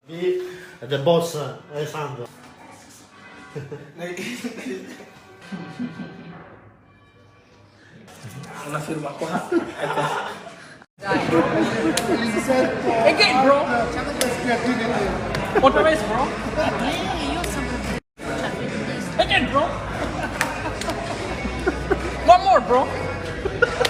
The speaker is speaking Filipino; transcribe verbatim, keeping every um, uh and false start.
Be the boss, Alessandro. Una firma ko ha. Again, bro. Otra vez, bro. Again, bro. One more, bro.